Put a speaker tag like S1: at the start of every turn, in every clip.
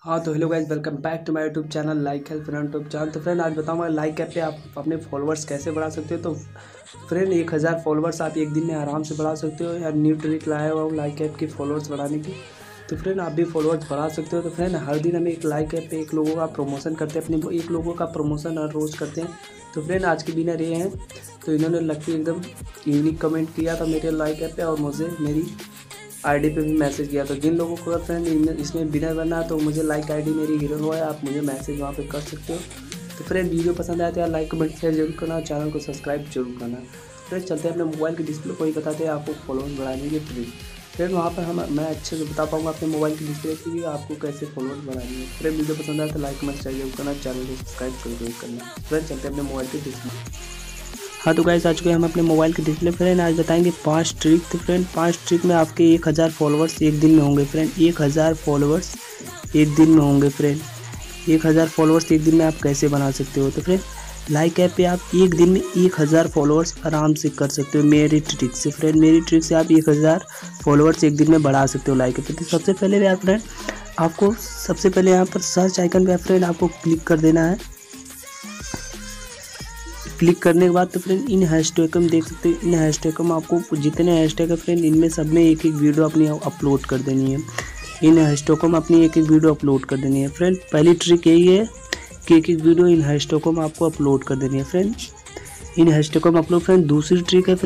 S1: हाँ तो hello guys, welcome back to my YouTube channel like help friend YouTube channel. तो friend आज बताऊंगा लाइक ऐप पे आप अपने फॉलोअर्स कैसे बढ़ा सकते हो। तो फ्रेंड 1000 फॉलोअर्स आप एक दिन में आराम से बढ़ा सकते हो। यार न्यू ट्रिक लाया हुआ हूँ लाइक ऐप की फॉलोअर्स बढ़ाने की। तो फ्रेंड आप भी फॉलोअर्स बढ़ा सकते हो। तो फ्रेंड हर दिन हमें एक लाइक ऐप पे एक लोगों का प्रमोशन करते हैं, अपने एक लोगों का प्रमोशन हर रोज़ करते हैं। तो फ्रेंड आज के विनर ये हैं। तो इन्होंने लकी एकदम यूनिक कमेंट किया था मेरे लाइक ऐप पे और मुझे मेरी आईडी पे भी मैसेज किया। तो जिन लोगों को फ्रेंड इसमें विनर बनना है तो मुझे लाइक आईडी मेरी हीरो हुआ है, आप मुझे मैसेज वहाँ पे कर सकते हो। तो फ्रेंड वीडियो पसंद आया तो यार लाइक कमेंट शेयर जरूर करना, चैनल को सब्सक्राइब जरूर करना। फ्रेंड चलते हैं अपने मोबाइल के डिस्प्ले को ही बताते हैं आपको फॉलोअर्स बढ़ाने की ट्रिक। फ्रेंड वहाँ पर मैं अच्छे से बता पाऊँगा अपने मोबाइल के डिस्प्ले की भी आपको कैसे फॉलोअर्स बढ़ानी है। फ्रेंड वीडियो पसंद आया तो लाइक कमेंट शेयर जरूर करना, चैनल को सब्सक्राइब जरूर करना। फ्रेंड चलते हैं अपने मोबाइल के डिस्प्ले। हाँ तो गाइस आ चुके हैं हम अपने मोबाइल के डिस्प्ले। फ्रेंड आज बताएंगे 5 ट्रिक। तो फ्रेंड 5 ट्रिक में आपके 1000 फॉलोअर्स एक दिन में होंगे। फ्रेंड 1000 फॉलोअर्स एक दिन में होंगे। फ्रेंड 1000 फॉलोअर्स एक दिन में आप कैसे बना सकते हो। तो फ्रेंड लाइक ऐप पे आप एक दिन में 1000 फॉलोअर्स आराम से कर सकते हो मेरी ट्रिक से। फ्रेंड मेरी ट्रिक से आप 1000 फॉलोअर्स एक दिन में बढ़ा सकते हो लाइक ऐप पे। तो सबसे पहले यार फ्रेंड आपको सबसे पहले यहाँ पर सर्च आइकन पे फ्रेंड आपको क्लिक कर देना है। क्लिक करने के बाद तो फ्रेंड इन हैशटैग में देख सकते हो। इन हैशटैग में आपको जितने हैशटैग है फ्रेंड इनमें सब में एक एक वीडियो अपनी अपलोड कर देनी है। इन हैशटैग में अपनी एक एक वीडियो अपलोड कर देनी है। फ्रेंड पहली ट्रिक यही है कि एक एक वीडियो इन हैशटैग में आपको अपलोड कर देनी है। फ्रेंड इन हैशटैग में अपलोड। फ्रेंड दूसरी ट्रिक है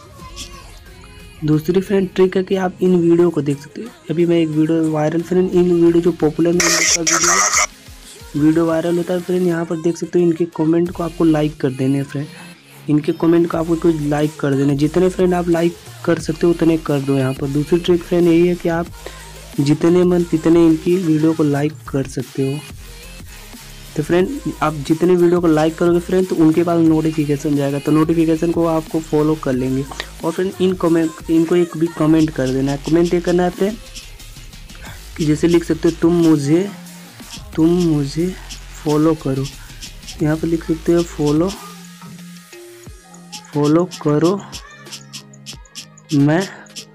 S1: ट्रिक है कि आप इन वीडियो को देख सकते हो। अभी मैं एक वीडियो वायरल फ्रेंड इन वीडियो जो पॉपुलर वीडियो वायरल होता है फ्रेंड यहाँ पर देख सकते हो। इनके कमेंट को आपको लाइक कर देने हैं। फ्रेंड इनके कमेंट को आपको कुछ लाइक कर देने, जितने फ्रेंड आप लाइक कर सकते हो उतने कर दो यहाँ पर। दूसरी ट्रिक फ्रेंड यही है कि आप जितने मन तितने इनकी वीडियो को लाइक कर सकते हो। तो फ्रेंड आप जितने वीडियो को लाइक करोगे फ्रेंड तो उनके पास नोटिफिकेशन जाएगा, तो नोटिफिकेशन को आपको फॉलो कर लेंगे। और फ्रेंड इनको एक भी कमेंट कर देना है। कमेंट ये करना है फ्रेंड कि जैसे लिख सकते हो तुम मुझे फॉलो करो। यहाँ पर लिख सकते हो फॉलो करो, मैं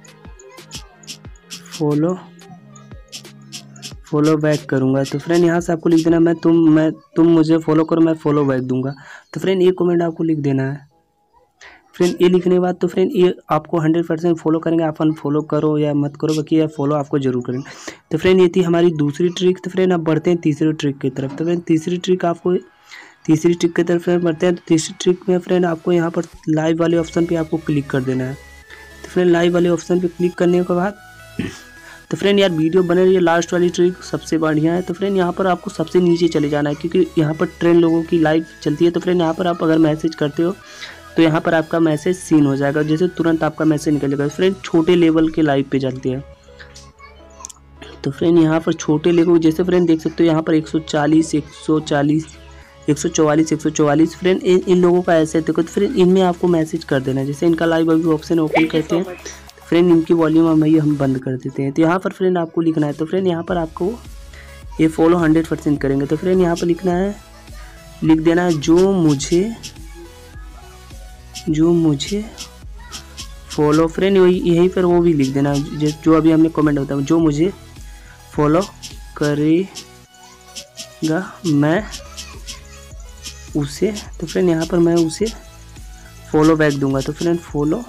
S1: फॉलो बैक करूँगा। तो फ्रेंड यहाँ से आपको लिख देना तुम मुझे फॉलो करो, मैं फॉलो बैक दूंगा। तो फ्रेंड ये कमेंट आपको लिख देना है। फ्रेंड ये लिखने के बाद तो फ्रेंड ये आपको 100% फॉलो करेंगे। आप अनफॉलो करो या मत करो, बाकी ये फॉलो आपको जरूर करेंगे। तो फ्रेंड ये थी हमारी दूसरी ट्रिक। तो फ्रेंड अब बढ़ते हैं तीसरी ट्रिक की तरफ। तो फ्रेंड तीसरी ट्रिक की तरफ फ्रेंड बढ़ते हैं। तो तीसरी ट्रिक में फ्रेंड आपको यहाँ पर लाइव वाले ऑप्शन पे आपको क्लिक कर देना है। तो फ्रेंड लाइव वाले ऑप्शन पे क्लिक करने के बाद तो फ्रेंड यार वीडियो बने रही है। लास्ट वाली ट्रिक सबसे बढ़िया है। तो फ्रेंड यहाँ पर आपको सबसे नीचे चले जाना है, क्योंकि यहाँ पर ट्रेंड लोगों की लाइव चलती है। तो फ्रेंड यहाँ पर आप अगर मैसेज करते हो तो यहाँ पर आपका मैसेज सीन हो जाएगा, जैसे तुरंत आपका मैसेज निकल जाएगा। फ्रेंड छोटे लेवल के लाइव पे चलती है। तो फ्रेंड यहाँ पर छोटे लेवल जैसे फ्रेंड देख सकते हो यहाँ पर 140 144 फ्रेंड इन लोगों का ऐसे देखो। तो फ्रेंड इनमें आपको मैसेज कर देना है। जैसे इनका लाइव अभी ऑप्शन ओपन करते हैं तो फ्रेंड इनकी वॉल्यूम हम बंद कर देते हैं। तो यहाँ पर फ्रेंड आपको लिखना है। तो फ्रेंड यहाँ पर आपको ये फॉलो 100% करेंगे। तो फ्रेंड यहाँ पर लिख देना है जो मुझे फॉलो। फ्रेंड यहीं पर वो भी लिख देना जो अभी हमने कमेंट होता है, जो मुझे फॉलो करेगा मैं उसे। तो फ्रेंड यहाँ पर मैं उसे फॉलो बैक दूंगा। तो फ्रेंड फॉलो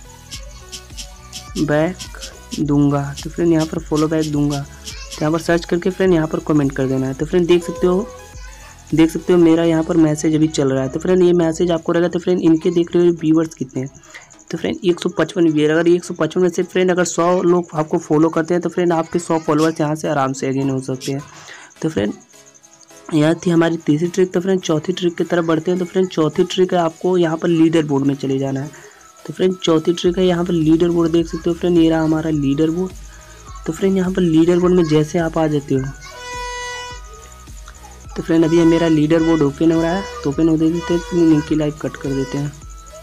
S1: बैक दूंगा। तो फ्रेंड यहाँ पर फॉलो बैक दूंगा। तो यहाँ पर सर्च करके फ्रेंड यहाँ पर कमेंट कर देना है। तो फ्रेंड देख सकते हो मेरा यहाँ पर मैसेज अभी चल रहा है। तो फ्रेंड ये मैसेज आपको रहेगा। तो फ्रेंड इनके देख रहे हो व्यूअर्स कितने हैं। तो फ्रेंड 155 व्यूअर। अगर 155 में से फ्रेंड अगर 100 लोग आपको फॉलो करते हैं तो फ्रेंड आपके 100 फॉलोअर्स यहाँ से आराम से अगेन हो सकते हैं। तो फ्रेंड यह थी हमारी तीसरी ट्रिक। तो फ्रेंड चौथी ट्रिक की तरफ बढ़ते हैं। तो फ्रेंड चौथी ट्रिक है आपको यहाँ पर लीडर बोर्ड में चले जाना है। तो फ्रेंड चौथी ट्रिक है यहाँ पर लीडर बोर्ड देख सकते हो। फ्रेंड ये रहा हमारा लीडर बोर्ड। तो फ्रेंड यहाँ पर लीडर बोर्ड में जैसे आप आ जाते हो तो फ्रेंड अभी मेरा लीडर बोर्ड ओपन हो रहा है। तो ओपन हो देते हैं, लिंक की लाइव कट कर देते हैं।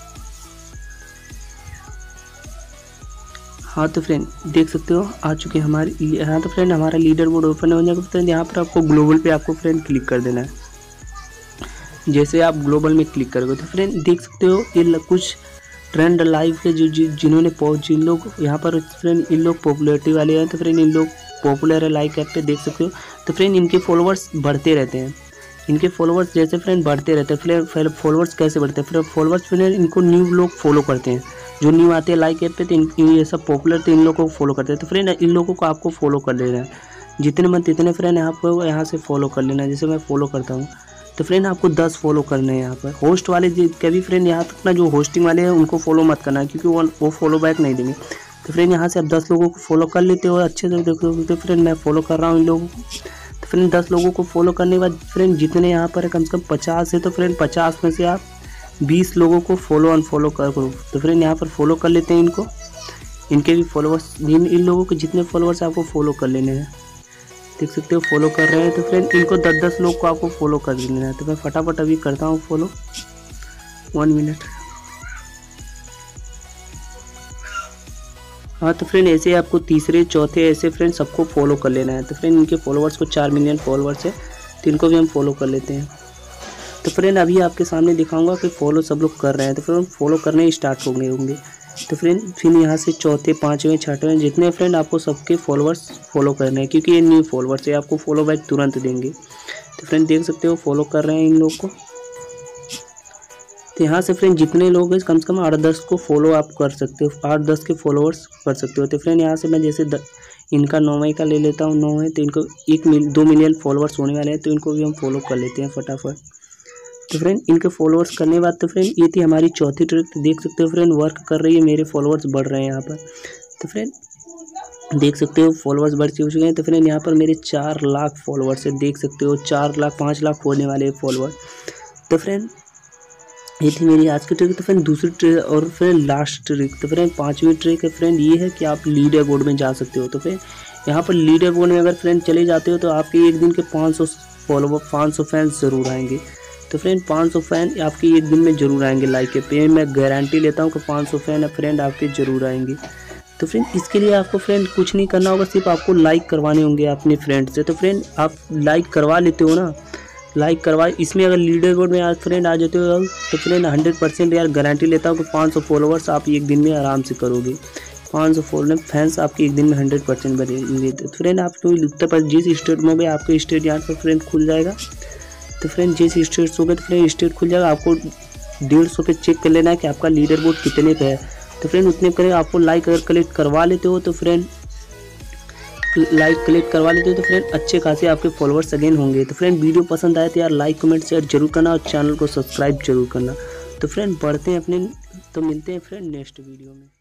S1: हाँ तो फ्रेंड देख सकते हो आ चुके हमारी यहाँ। तो फ्रेंड हमारा लीडर बोर्ड ओपन हो जाएगा। फ्रेंड यहाँ पर आपको ग्लोबल पे आपको फ्रेंड क्लिक कर देना है। जैसे आप ग्लोबल में क्लिक करोगे तो फ्रेंड देख सकते हो ये कुछ ट्रेंड लाइव के जिन लोग यहाँ पर फ्रेंड इन लोग पॉपुलैरिटी वाले हैं। तो फ्रेंड इन लोग पॉपुलर है लाइक ऐप पे, देख सकते हो। तो फ्रेंड इनके फॉलोअर्स बढ़ते रहते हैं, इनके फॉलोअर्स जैसे फ्रेंड बढ़ते रहते हैं। फ्रेंड फॉलोअर्स कैसे बढ़ते हैं? फिर फॉलोअर्स फ्रेंड इनको न्यू लोग फॉलो करते हैं, जो न्यू आते हैं लाइक ऐप पे, तो ये सब पॉपुलर तो इन लोगों को फॉलो करते हैं। तो फ्रेंड इन लोगों को आपको फॉलो कर लेना है, जितने मन तितने फ्रेंड आपको यहाँ से फॉलो कर लेना है। जैसे मैं फॉलो करता हूँ तो फ्रेंड आपको 10 फॉलो करने हैं यहाँ पर। होस्ट वाले कभी फ्रेंड यहाँ तक ना, जो होस्टिंग वाले हैं उनको फॉलो मत करना, क्योंकि वो फॉलो बैक नहीं देंगे। तो फ्रेंड यहाँ से आप 10 लोगों को फॉलो कर लेते हो, अच्छे से देखो। तो फ्रेंड मैं फॉलो कर रहा हूँ इन लोगों को। तो फ्रेंड 10 लोगों को फॉलो करने के बाद फ्रेंड जितने यहाँ पर कम से कम 50 है, तो फ्रेंड 50 में से आप 20 लोगों को फॉलो अनफॉलो करो। तो फ्रेंड यहाँ पर फॉलो कर लेते हैं इनको, इनके भी फॉलोअर्स, इन लोगों के जितने फॉलोअर्स आपको फॉलो कर लेने हैं, देख सकते हो फॉलो कर रहे हैं। तो फ्रेंड इनको 10-10 लोग को आपको फॉलो कर लेना है। तो मैं फटाफट अभी करता हूँ फॉलो, 1 मिनट। हाँ तो फ्रेंड ऐसे आपको तीसरे चौथे ऐसे फ्रेंड सबको फॉलो कर लेना है। तो फ्रेंड इनके फॉलोअर्स को 4 मिलियन फॉलोअर्स है, तो इनको भी हम फॉलो कर लेते हैं। तो फ्रेंड अभी आपके सामने दिखाऊंगा कि फॉलो सब लोग कर रहे हैं। तो फ्रेंड फॉलो करने स्टार्ट होंगे। तो फ्रेंड फिर यहाँ से चौथे, पाँचवें, छठवें जितने फ्रेंड आपको सबके फॉलोअर्स फॉलो करने हैं, क्योंकि ये न्यू फॉलोअर्स है, आपको फॉलो बैक तुरंत देंगे। तो फ्रेंड देख सकते हो फॉलो कर रहे हैं इन लोग को। तो यहाँ से फ्रेंड जितने लोग हैं कम से कम 8-10 को फॉलो आप कर सकते हो, 8-10 के फॉलोअर्स कर सकते हो। तो फ्रेंड यहाँ से मैं जैसे इनका 9वें का ले लेता हूँ, 9 है तो इनको 2 मिलियन फॉलोअर्स होने वाले हैं, तो इनको भी हम फॉलो कर लेते हैं फटाफट। तो फ्रेंड इनके फॉलोअर्स करने के बाद तो फ्रेंड ये थी हमारी चौथी ट्रिक। देख सकते हो फ्रेंड वर्क कर रही है, मेरे फॉलोअर्स बढ़ रहे हैं यहाँ पर। तो फ्रेंड देख सकते हो फॉलोअर्स बढ़ चुके हैं। तो फ्रेंड यहाँ पर मेरे 4 लाख फॉलोअर्स है, देख सकते हो 4 लाख 5 लाख होने वाले फॉलोअर। तो फ्रेंड ये थी मेरी आज की ट्रिक। तो फ्रेंड दूसरी ट्रिक और फ्रेंड लास्ट ट्रिक, तो फ्रेंड 5वीं ट्रिक है फ्रेंड ये है कि आप लीडर बोर्ड में जा सकते हो। तो फ्रेंड यहाँ पर लीडर बोर्ड में अगर फ्रेंड चले जाते हो तो आपके एक दिन के 500 फॉलोवर, 500 फैंस ज़रूर आएंगे। तो फ्रेंड 500 फैन आपके एक दिन में ज़रूर आएंगे लाइक ऐप पे, मैं गारंटी लेता हूँ कि 500 फैन फ्रेंड आपके ज़रूर आएंगे। तो फ्रेंड इसके लिए आपको फ्रेंड कुछ नहीं करना होगा, सिर्फ आपको लाइक करवाने होंगे अपने फ्रेंड से। तो फ्रेंड आप लाइक करवा लेते हो ना, लाइक करवा, इसमें अगर लीडर बोर्ड में आज फ्रेंड आ जाते हो तो फ्रेंड 100% यार गारंटी लेता हूँ कि 500 फॉलोवर्स आप एक दिन में आराम से करोगे। 500 फैंस आपके एक दिन में 100% बनेंगे। तो फ्रेंड आपको उत्तर प्रदेश जिस स्टेट में हो गए आपके स्टेट यहाँ पर फ्रेंड खुल जाएगा। तो फ्रेंड जिस स्टेट हो गए तो फ्रेंड स्टेट खुल जाएगा, आपको 150 पे चेक कर लेना है कि आपका लीडर बोर्ड कितने पे है। तो फ्रेंड उतने करें, आपको लाइक अगर कलेक्ट करवा लेते हो तो फ्रेंड तो फ्रेंड अच्छे खासे आपके फॉलोअर्स अगेन होंगे। तो फ्रेंड वीडियो पसंद आए तो यार लाइक कमेंट शेयर जरूर करना और चैनल को सब्सक्राइब जरूर करना। तो फ्रेंड बढ़ते हैं अपने, तो मिलते हैं फ्रेंड नेक्स्ट वीडियो में।